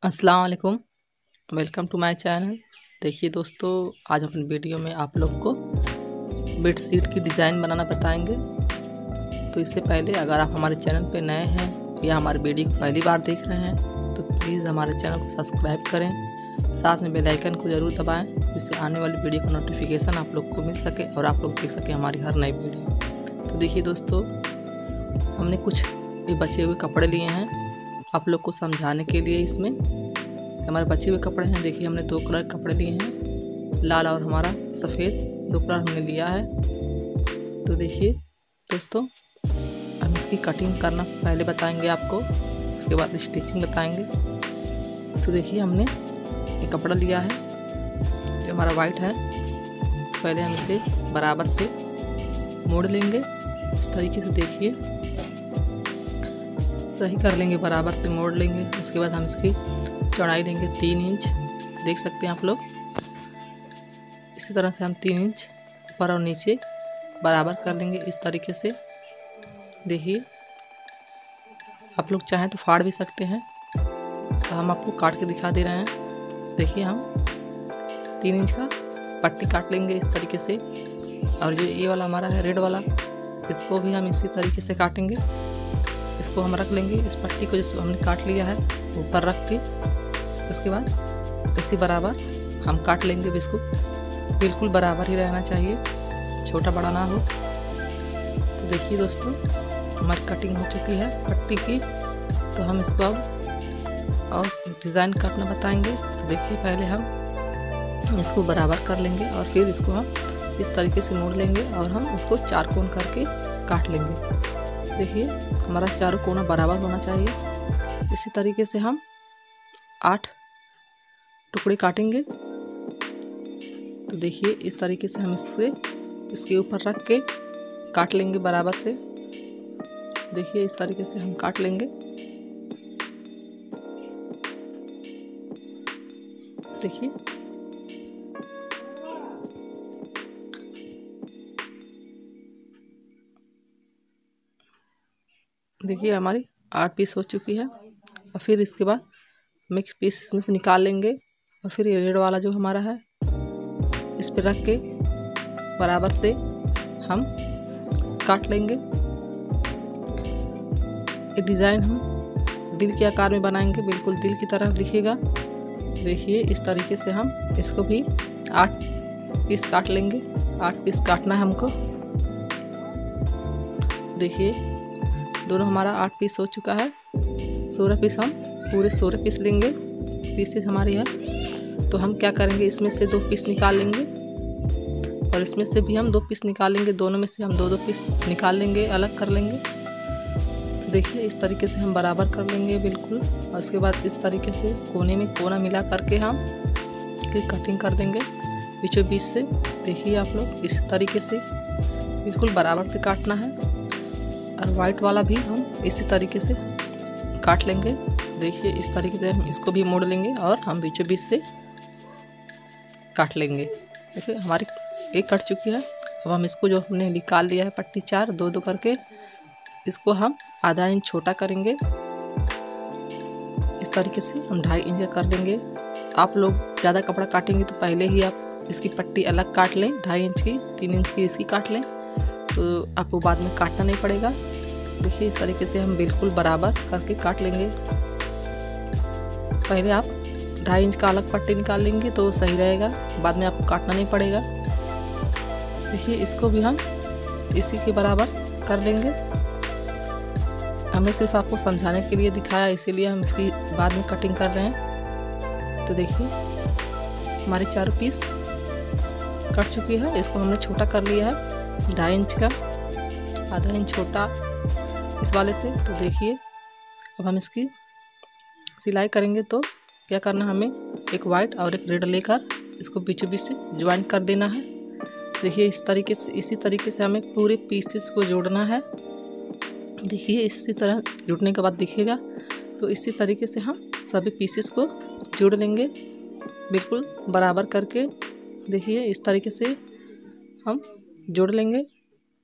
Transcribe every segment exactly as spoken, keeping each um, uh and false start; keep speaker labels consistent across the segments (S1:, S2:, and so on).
S1: अस्सलाम वालेकुम। Welcome to my channel. देखिए दोस्तों, आज अपनी वीडियो में आप लोग को बेडशीट की डिज़ाइन बनाना बताएंगे। तो इससे पहले अगर आप हमारे चैनल पे नए हैं या हमारे वीडियो को पहली बार देख रहे हैं तो प्लीज़ हमारे चैनल को सब्सक्राइब करें, साथ में बेल आइकन को ज़रूर दबाएं, जिससे आने वाली वीडियो का नोटिफिकेशन आप लोग को मिल सके और आप लोग देख सकें हमारी हर नई वीडियो। तो देखिए दोस्तों, हमने कुछ ये बचे हुए कपड़े लिए हैं आप लोग को समझाने के लिए। इसमें हमारे बचे हुए कपड़े हैं। देखिए, हमने दो कलर कपड़े लिए हैं, लाल और हमारा सफ़ेद, दो कलर हमने लिया है। तो देखिए दोस्तों, हम इसकी कटिंग करना पहले बताएंगे आपको, उसके बाद स्टिचिंग बताएंगे। तो देखिए, हमने ये कपड़ा लिया है जो हमारा वाइट है। पहले हम इसे बराबर से मोड़ लेंगे इस तरीके से। देखिए, सही कर लेंगे, बराबर से मोड़ लेंगे। उसके बाद हम इसकी चौड़ाई लेंगे तीन इंच, देख सकते हैं आप लोग। इसी तरह से हम तीन इंच ऊपर और नीचे बराबर कर लेंगे इस तरीके से। देखिए, आप लोग चाहें तो फाड़ भी सकते हैं, तो हम आपको काट के दिखा दे रहे हैं। देखिए, हम तीन इंच का पट्टी काट लेंगे इस तरीके से। और जो ये वाला हमारा है रेड वाला, इसको भी हम इसी तरीके से काटेंगे। इसको हम रख लेंगे, इस पट्टी को जिसको हमने काट लिया है ऊपर रख के। उसके बाद इसी बराबर हम काट लेंगे। इसको बिल्कुल बराबर ही रहना चाहिए, छोटा बड़ा ना हो। तो देखिए दोस्तों, हमारी कटिंग हो चुकी है पट्टी की। तो हम इसको अब और डिज़ाइन काटना बताएंगे। तो देखिए, पहले हम इसको बराबर कर लेंगे और फिर इसको हम इस तरीके से मोड़ लेंगे और हम इसको चार कोण करके काट लेंगे। देखिए, हमारा चारों कोना बराबर होना चाहिए। इसी तरीके से हम आठ टुकड़े काटेंगे। तो देखिए, इस तरीके से हम इससे इसके ऊपर रख के काट लेंगे बराबर से। देखिए, इस तरीके से हम काट लेंगे। देखिए, देखिए हमारी आठ पीस हो चुकी है। और फिर इसके बाद मिक्स पीस इसमें से निकाल लेंगे और फिर ये रेड वाला जो हमारा है इस पर रख के बराबर से हम काट लेंगे। ये डिज़ाइन हम दिल के आकार में बनाएंगे, बिल्कुल दिल की तरह दिखेगा। देखिए, इस तरीके से हम इसको भी आठ पीस काट लेंगे। आठ पीस काटना है हमको। देखिए, दोनों हमारा आठ पीस हो चुका है। सोलह पीस हम पूरे सोलह पीस लेंगे। पीसेस हमारी है, तो हम क्या करेंगे, इसमें से दो पीस निकाल लेंगे और इसमें से भी हम दो पीस निकालेंगे। दोनों में से हम दो दो पीस निकाल लेंगे, अलग कर लेंगे। तो देखिए, इस तरीके से हम बराबर कर लेंगे बिल्कुल। और उसके बाद इस तरीके से कोने में कोना मिला करके हम कटिंग कर देंगे बीचों बीच से। देखिए, आप लोग इस तरीके से बिल्कुल बराबर से काटना है। और वाइट वाला भी हम इसी तरीके से काट लेंगे। देखिए, इस तरीके से हम इसको भी मोड़ लेंगे और हम बीचों बीच से काट लेंगे। देखिए, हमारी एक कट चुकी है। अब हम इसको जो हमने निकाल लिया है पट्टी चार, दो दो करके, इसको हम आधा इंच छोटा करेंगे। इस तरीके से हम ढाई इंच कर लेंगे। आप लोग ज़्यादा कपड़ा काटेंगे तो पहले ही आप इसकी पट्टी अलग काट लें, ढाई इंच की, तीन इंच की इसकी काट लें, तो आपको बाद में काटना नहीं पड़ेगा। देखिए, इस तरीके से हम बिल्कुल बराबर करके काट लेंगे। पहले आप ढाई इंच का अलग पट्टी निकाल लेंगे तो सही रहेगा, बाद में आपको काटना नहीं पड़ेगा। देखिए, इसको भी हम इसी के बराबर कर लेंगे। हमने सिर्फ आपको समझाने के लिए दिखाया, इसीलिए हम इसकी बाद में कटिंग कर रहे हैं। तो देखिए, हमारे चारों पीस कट चुकी है। इसको हमने छोटा कर लिया है, ढाई इंच का, आधा इंच छोटा इस वाले से। तो देखिए, अब हम इसकी सिलाई करेंगे। तो क्या करना, हमें एक वाइट और एक रेड लेकर इसको बीचों बीच से ज्वाइंट कर देना है। देखिए, इस तरीके से इसी तरीके से हमें पूरे पीसेस को जोड़ना है। देखिए, इसी तरह जुड़ने के बाद दिखेगा। तो इसी तरीके से हम सभी पीसेस को जोड़ लेंगे बिल्कुल बराबर करके। देखिए, इस तरीके से हम जोड़ लेंगे।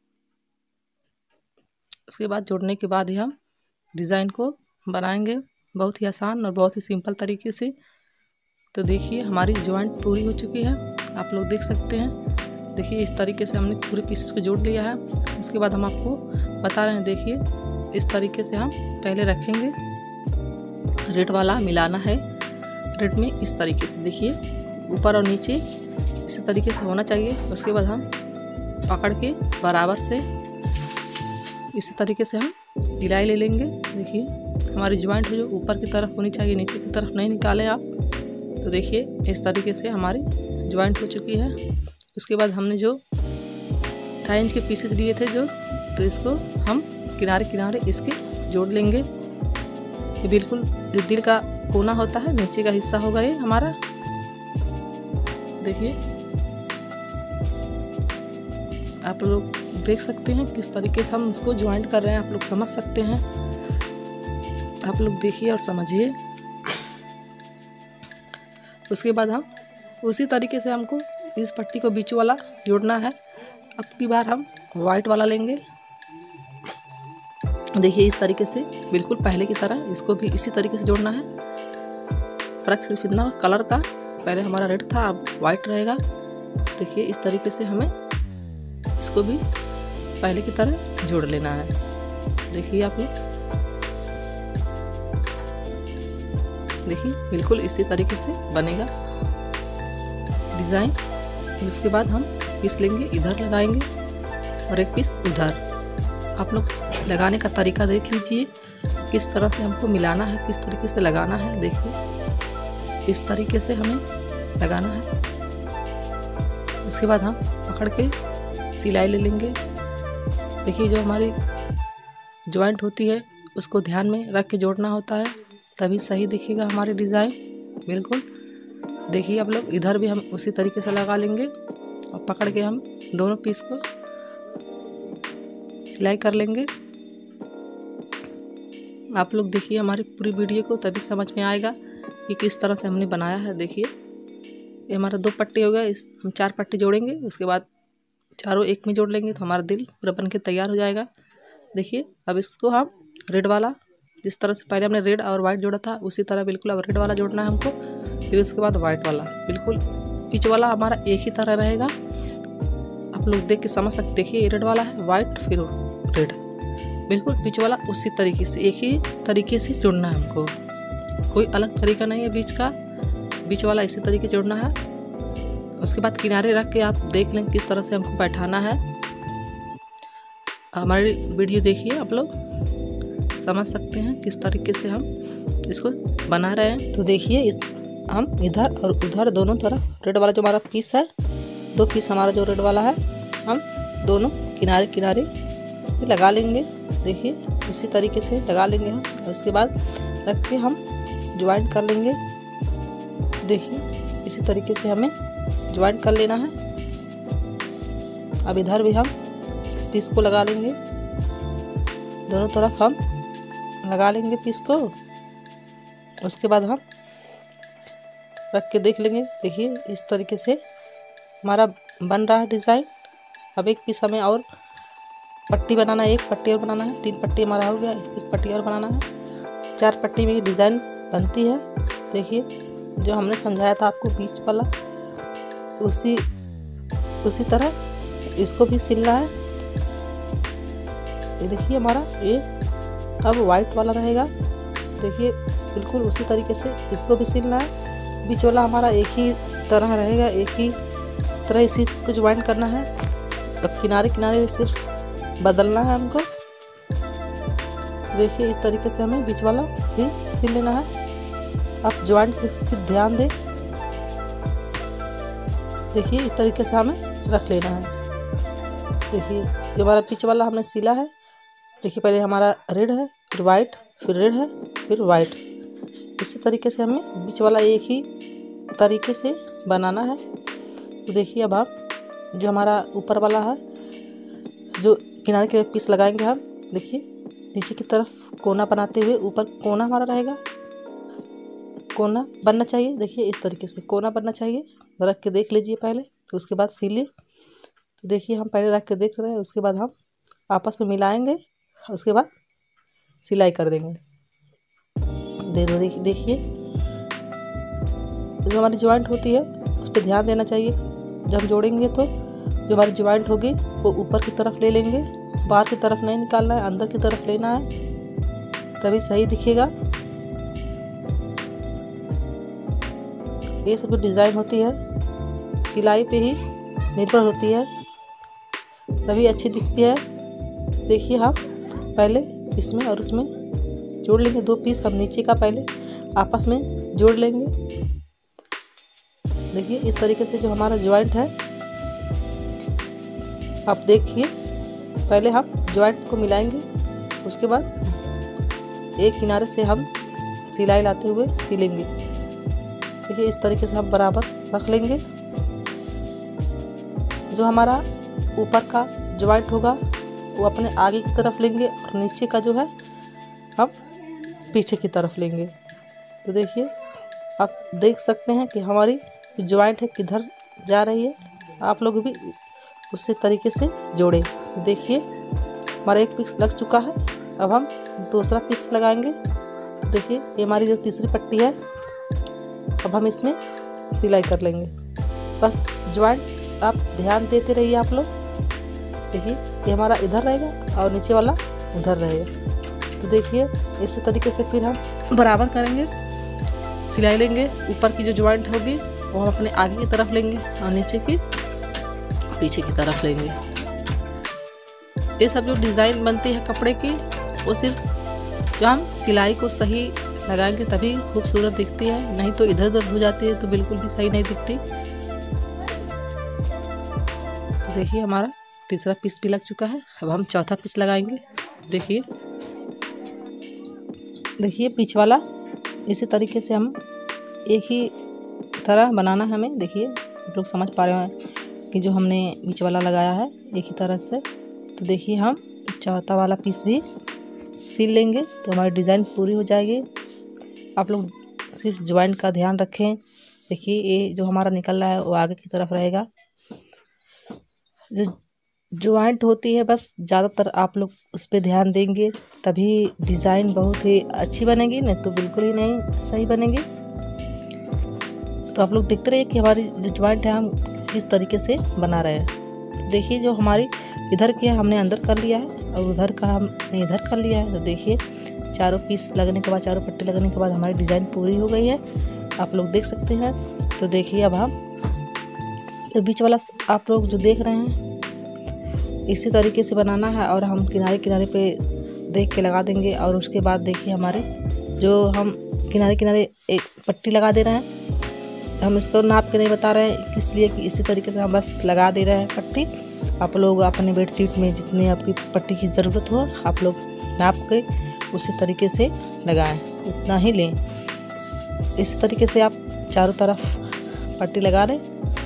S1: उसके बाद जोड़ने के बाद ही हम डिज़ाइन को बनाएंगे। बहुत ही आसान और बहुत ही सिंपल तरीके से। तो देखिए हमारी जॉइंट पूरी हो चुकी है, आप लोग देख सकते हैं। देखिए इस तरीके से हमने पूरे पीसेस को जोड़ लिया है। उसके बाद हम आपको बता रहे हैं, देखिए इस तरीके से हम पहले रखेंगे। रेड वाला मिलाना है रेड में इस तरीके से, देखिए ऊपर और नीचे इसी तरीके से होना चाहिए। उसके बाद हम पकड़ के बराबर से इसी तरीके से हम सिलाई ले लेंगे। देखिए हमारी जॉइंट जो ऊपर की तरफ होनी चाहिए, नीचे की तरफ नहीं निकालें आप। तो देखिए इस तरीके से हमारी जॉइंट हो चुकी है। उसके बाद हमने जो ढाई इंच के पीसेस लिए थे जो, तो इसको हम किनारे किनारे इसके जोड़ लेंगे। ये बिल्कुल जो दिल का कोना होता है, नीचे का हिस्सा होगा ये हमारा। देखिए आप लोग देख सकते हैं किस तरीके से हम इसको ज्वाइंट कर रहे हैं, आप लोग समझ सकते हैं। आप लोग देखिए और समझिए। उसके बाद हम उसी तरीके से हमको इस पट्टी को बीच वाला जोड़ना है। अब की बार हम वाइट वाला लेंगे। देखिए इस तरीके से बिल्कुल पहले की तरह इसको भी इसी तरीके से जोड़ना है। फर्क सिर्फ इतना कलर का, पहले हमारा रेड था अब वाइट रहेगा। देखिए इस तरीके से हमें इसको भी पहले की तरह जोड़ लेना है। देखिए आप लोग देखिए बिल्कुल इसी तरीके से बनेगा डिज़ाइन। उसके बाद हम पीस लेंगे, इधर लगाएंगे और एक पीस उधर। आप लोग लगाने का तरीका देख लीजिए किस तरह से हमको मिलाना है, किस तरीके से लगाना है। देखिए इस तरीके से हमें लगाना है। उसके बाद हम पकड़ के सिलाई ले लेंगे। देखिए जो हमारी जॉइंट होती है उसको ध्यान में रख के जोड़ना होता है, तभी सही दिखेगा हमारी डिज़ाइन बिल्कुल। देखिए आप लोग इधर भी हम उसी तरीके से लगा लेंगे और पकड़ के हम दोनों पीस को सिलाई कर लेंगे। आप लोग देखिए हमारी पूरी वीडियो को, तभी समझ में आएगा कि किस तरह से हमने बनाया है। देखिए ये हमारा दो पट्टी हो गया, इस हम चार पट्टी जोड़ेंगे। उसके बाद चारों एक में जोड़ लेंगे तो हमारा दिल पूरा बन के तैयार हो जाएगा। देखिए अब इसको हम रेड वाला, जिस तरह से पहले हमने रेड और वाइट जोड़ा था उसी तरह बिल्कुल अब रेड वाला जोड़ना है हमको। फिर उसके बाद वाइट वाला, बिल्कुल बीच वाला हमारा एक ही तरह रहेगा। आप लोग देख के समझ सकते, देखिए ये रेड वाला है, वाइट फिर रेड, बिल्कुल बीच वाला उसी तरीके से एक ही तरीके से जोड़ना है हमको। कोई अलग तरीका नहीं है बीच का, बीच वाला इसी तरीके से जोड़ना है। उसके बाद किनारे रख के आप देख लें किस तरह से हमको बैठाना है। हमारी वीडियो देखिए, आप लोग समझ सकते हैं किस तरीके से हम इसको बना रहे हैं। तो देखिए हम इधर और उधर दोनों तरफ रेड वाला जो हमारा पीस है, दो पीस हमारा जो रेड वाला है, हम दोनों किनारे किनारे लगा लेंगे। देखिए इसी तरीके से लगा लेंगे हम। उसके बाद रख के हम ज्वाइंट कर लेंगे। देखिए इसी तरीके से हमें ज्वाइंट कर लेना है। अब इधर भी हम इस पीस को लगा लेंगे, दोनों तरफ हम लगा लेंगे पीस को। उसके बाद हम रख के देख लेंगे। देखिए इस तरीके से हमारा बन रहा है डिज़ाइन। अब एक पीस हमें और पट्टी बनाना है, एक पट्टी और बनाना है, तीन पट्टी हमारा हो गया, एक पट्टी और बनाना है। चार पट्टी में डिज़ाइन बनती है। देखिए जो हमने समझाया था आपको बीच वाला, उसी उसी तरह इसको भी सिलना है। ये देखिए हमारा ये अब वाइट वाला रहेगा। देखिए बिल्कुल उसी तरीके से इसको भी सिलना है। बीच वाला हमारा एक ही तरह रहेगा, एक ही तरह इसी को ज्वाइंट करना है। अब किनारे किनारे सिर्फ बदलना है हमको। देखिए इस तरीके से हमें बीच वाला भी सिल लेना है। आप ज्वाइंट पे सिर्फ ध्यान दें। देखिए इस तरीके से हमें रख लेना है। देखिए जो हमारा बीच वाला हमने सिला है, देखिए पहले हमारा रेड है, फिर वाइट, फिर रेड है, फिर वाइट। इसी तरीके से हमें बीच वाला एक ही तरीके से बनाना है। तो देखिए अब हम जो हमारा ऊपर वाला है, जो किनारे के पीस लगाएंगे हम, देखिए नीचे की तरफ कोना बनाते हुए ऊपर कोना हमारा रहेगा, कोना बनना चाहिए। देखिए इस तरीके से कोना बनना चाहिए। रख के देख लीजिए पहले, तो उसके बाद सिलिए। तो देखिए हम पहले रख के देख रहे हैं, उसके बाद हम आपस में मिलाएंगे, उसके बाद सिलाई कर देंगे। दे दो। देखिए जो हमारी ज्वाइंट होती है उस पर ध्यान देना चाहिए। जब हम जोड़ेंगे तो जो हमारी ज्वाइंट होगी वो ऊपर की तरफ ले लेंगे, बाहर की तरफ नहीं निकालना है, अंदर की तरफ लेना है, तभी सही दिखेगा। ये सब जो डिज़ाइन होती है सिलाई पे ही निर्भर होती है, तभी अच्छी दिखती है। देखिए हम पहले इसमें और उसमें जोड़ लेंगे, दो पीस हम नीचे का पहले आपस में जोड़ लेंगे। देखिए इस तरीके से जो हमारा ज्वाइंट है, आप देखिए पहले हम ज्वाइंट को मिलाएंगे, उसके बाद एक किनारे से हम सिलाई लाते हुए सिलेंगे। देखिए इस तरीके से हम बराबर रख लेंगे। जो हमारा ऊपर का ज्वाइंट होगा वो अपने आगे की तरफ लेंगे और नीचे का जो है हम पीछे की तरफ लेंगे। तो देखिए आप देख सकते हैं कि हमारी ज्वाइंट है किधर जा रही है, आप लोग भी उसी तरीके से जोड़ें। देखिए हमारा एक पीस लग चुका है, अब हम दूसरा पीस लगाएंगे। देखिए ये हमारी जो तीसरी पट्टी है, अब हम इसमें सिलाई कर लेंगे। बस ज्वाइंट आप ध्यान देते रहिए आप लोग। देखिए ये हमारा इधर रहेगा और नीचे वाला उधर रहेगा। तो देखिए इसी तरीके से फिर हम बराबर करेंगे, सिलाई लेंगे। ऊपर की जो ज्वाइंट होगी वो हम अपने आगे की तरफ लेंगे और नीचे की पीछे की तरफ लेंगे। ये सब जो डिज़ाइन बनती है कपड़े की, वो सिर्फ जो हम सिलाई को सही लगाएंगे तभी खूबसूरत दिखती है, नहीं तो इधर उधर हो जाती है तो बिल्कुल भी सही नहीं दिखती। तो देखिए हमारा तीसरा पीस भी लग चुका है, अब हम चौथा पीस लगाएंगे। देखिए देखिए बीच वाला इसी तरीके से हम एक ही तरह बनाना है हमें। देखिए आप लोग समझ पा रहे हैं कि जो हमने बीच वाला लगाया है एक ही तरह से। तो देखिए हम चौथा वाला पीस भी सिल लेंगे तो हमारी डिज़ाइन पूरी हो जाएगी। आप लोग सिर्फ ज्वाइंट का ध्यान रखें। देखिए ये जो हमारा निकल रहा है वो आगे की तरफ रहेगा। जो ज्वाइंट होती है बस ज़्यादातर आप लोग उस पर ध्यान देंगे तभी डिज़ाइन बहुत ही अच्छी बनेगी, नहीं तो बिल्कुल ही नहीं सही बनेगी। तो आप लोग देखते रहिए कि हमारी जो ज्वाइंट है हम किस तरीके से बना रहे हैं। तो देखिए जो हमारी इधर की है हमने अंदर कर लिया है और उधर का हमने इधर कर लिया है। तो देखिए चारों पीस लगने के बाद, चारों पट्टी लगने के बाद हमारी डिज़ाइन पूरी हो गई है, आप लोग देख सकते हैं। तो देखिए अब हम तो बीच वाला आप लोग जो देख रहे हैं इसी तरीके से बनाना है और हम किनारे किनारे पे देख के लगा देंगे। और उसके बाद देखिए हमारे जो हम किनारे किनारे एक पट्टी लगा दे रहे हैं, हम इसको नाप के नहीं बता रहे हैं इसलिए कि इसी तरीके से हम बस लगा दे रहे हैं पट्टी। आप लोग अपने बेडशीट में जितनी आपकी पट्टी की ज़रूरत हो आप लोग नाप के उसी तरीके से लगाएं, उतना ही लें। इसी तरीके से आप चारों तरफ पट्टी लगा लें।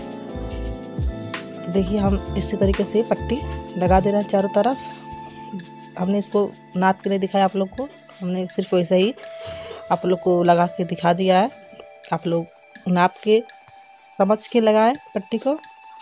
S1: तो देखिए हम इसी तरीके से पट्टी लगा दे रहे हैं चारों तरफ। हमने इसको नाप के नहीं दिखाया आप लोग को, हमने सिर्फ वैसे ही आप लोग को लगा के दिखा दिया है। आप लोग नाप के समझ के लगाएं पट्टी को।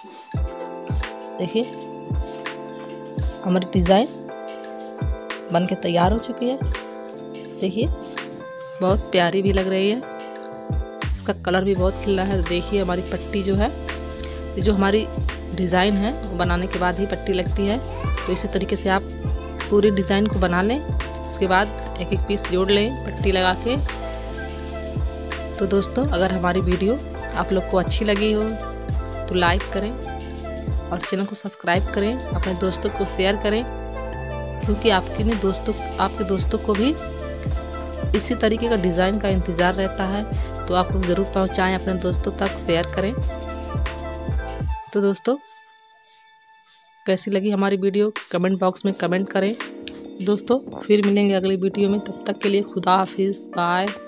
S1: देखिए हमारी डिज़ाइन बन के तैयार हो चुकी है। देखिए बहुत प्यारी भी लग रही है, इसका कलर भी बहुत खिला है। देखिए हमारी पट्टी जो है, ये जो हमारी डिज़ाइन है वो बनाने के बाद ही पट्टी लगती है। तो इसी तरीके से आप पूरी डिज़ाइन को बना लें, उसके बाद एक एक पीस जोड़ लें पट्टी लगा के। तो दोस्तों अगर हमारी वीडियो आप लोग को अच्छी लगी हो तो लाइक करें और चैनल को सब्सक्राइब करें, अपने दोस्तों को शेयर करें, क्योंकि आपके ने दोस्तों आपके दोस्तों को भी इसी तरीके का डिज़ाइन का इंतज़ार रहता है। तो आप लोग ज़रूर पहुंचाएं अपने दोस्तों तक, शेयर करें। तो दोस्तों कैसी लगी हमारी वीडियो कमेंट बॉक्स में कमेंट करें। दोस्तों फिर मिलेंगे अगली वीडियो में, तब तक के लिए खुदा हाफिज़, बाय।